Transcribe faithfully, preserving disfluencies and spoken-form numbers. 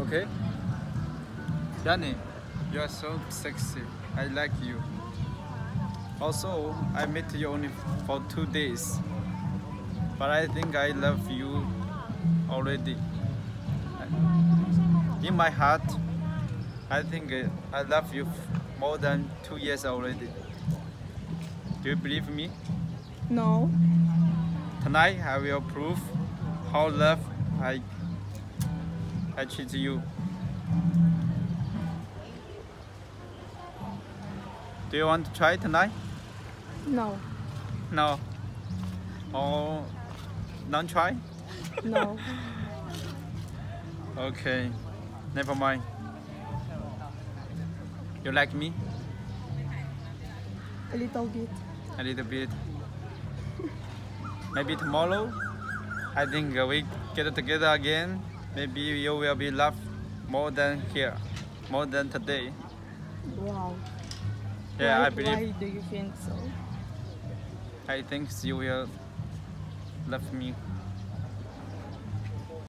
Okay? Danny, you are so sexy. I like you. Also, I met you only for two days. But I think I love you already. In my heart, I think uh, I love you more than two years already. Do you believe me? No. Tonight I will prove how love I I treat you. Do you want to try tonight? No. No. Or don't try? No. Okay. Never mind. You like me? A little bit. A little bit. Maybe tomorrow, I think we get together again. Maybe you will be loved more than here, more than today. Wow. Yeah, why, I believe. Why do you think so? I think you will love me